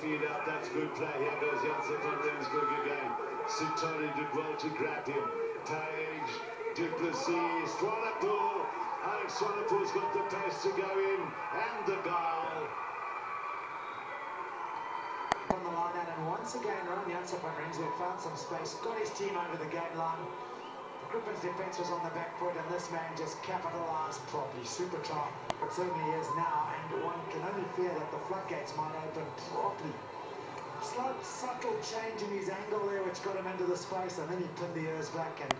feed out. That's good play. Here goes Janssen van Rensburg again. Sitoni did well to grab him. Tage, Duplessis, Swanepoel. Alex Swanepoel's got the pace to go in, and the goal. On the line out, and once again, Ron Janssen van Rensburg found some space, got his team over the gate line. The Griffin's defence was on the back foot, and this man just capitalised properly. Super try, but certainly is now, and one can only fear that the floodgates might open properly. Slight subtle change in his angle there, which got him into the space, and then he pinned the ears back and